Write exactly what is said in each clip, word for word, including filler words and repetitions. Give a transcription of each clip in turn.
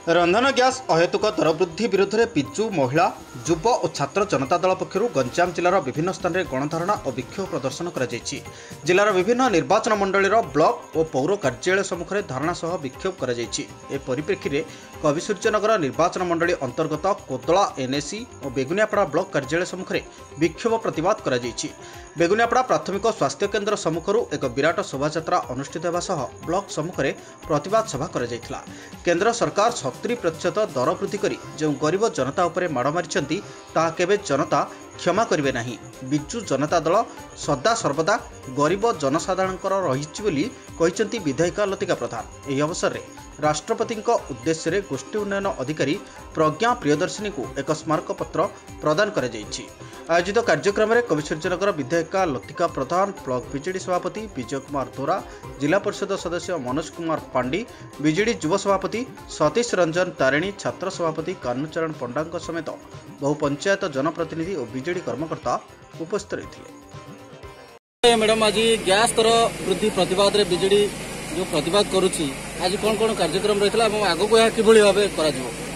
रंधन gas अहेतुक दर वृद्धि विरोध में पिजु महिला युव और छात्र जनता दल पक्षर गंजाम जिलार विभिन्न स्थान में गणधारणा और विक्षोभ प्रदर्शन कर जिलार विभिन्न निर्वाचन मंडल ब्लॉक और पौर कार्यालय सम्मुख में धारणा सह विक्षोभ कर परिप्रेक्षी में कविसूर्यनगर निर्वाचन मंडल अंतर्गत कोदला एनएसी और बेगुनियापड़ा ब्लॉक कार्यालय सम्मुख में विक्षोभ प्रतिवाद कर बेगुनियापड़ा प्राथमिक स्वास्थ्य केन्द्र सम्मुखर एक विराट शोभायात्रा अनुष्ठित होगा सह ब्लॉक सम्मुख में प्रतिवाद सभा कर केन्द्र सरकार सत्तरी प्रतिशत दर वृद्धि कर जो गरीब जनता उपरे माड़ मारी ताहा केबे जनता क्षमा करिवे नाही। बिजु जनता दल सदा सर्वदा गरीब जनसाधारणकर रहिछि बोली कहिसेंती विधायिका लतिका प्रधान। एही अवसर में राष्ट्रपति उद्देश्य रे गोष्ठी उन्नयन अधिकारी प्रज्ञा प्रियदर्शिनी को एक स्मारक पत्र प्रदान कर आयोजित कार्यक्रम में कविसूर्यनगर विधायिका लतिका प्रधान, ब्लॉक बीजेडी सभापति विजय कुमार धोरा, जिला परिषद सदस्य मनोज कुमार पांडी, बीजेडी युव सभापति सतीश रंजन तारिणी, छात्र सभापति कान्हूचरण पंडा समेत बहु पंचायत जनप्रतिनिधि और बीजेडी कर्मकर्ता उपस्थित रही। मैडम आज गैस दर वृद्धि प्रतिवाद रे बीजेडी जो प्रतिवाद करुछि आज कौन कौन कार्यक्रम रही है आग को किभली भाव कर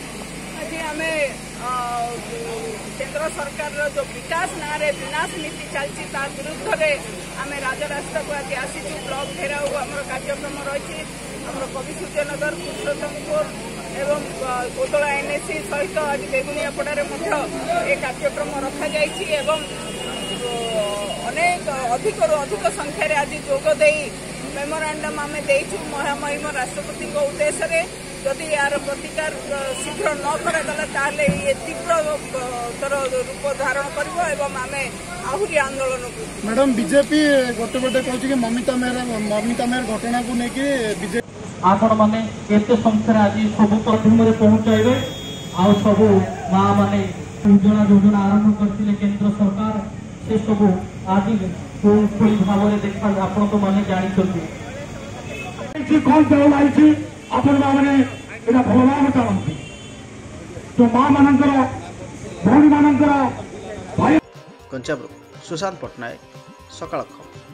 केंद्र सरकार जो विकास ना रे विनाश नीति चलती विरुद्ध में आम राजरास्ता को आज आसी ब्लॉक घेराव आम कार्यक्रम रही कविसूर्यनगर पुरुषोत्तमपुर एवं कोदला एनएसी सहित आज बेगुनियापड़े ये कार्यक्रम रखा एवं अनेक अधिक अधिक संख्यार आज जोगदे मेमोरांडम आम देचु महामहिम राष्ट्रपति उद्देश्य जदि यार प्रतिकार शीघ्र न करा ये तीव्र रूप धारण कर आहरी आंदोलन को मैडम बीजेपी गोटे गोटे कहूँ ममिता मेहर ममिता मेहर घटना को लेकिन आपण मैंने केते संख्या आज सब प्रथम पहुंचाइबे आ सब माँ मैंने योजना योजना आरंभ करते केंद्र सरकार से सब आज कोई भाव में देखा आपण तो मैंने जानी कौन चाउल आई आपण मैंने यहाँ भलभाव चाहती तो माँ मानकर भौणी मानकर कंचाब्रू सुशांत पट्टनायक सकाळ खबर।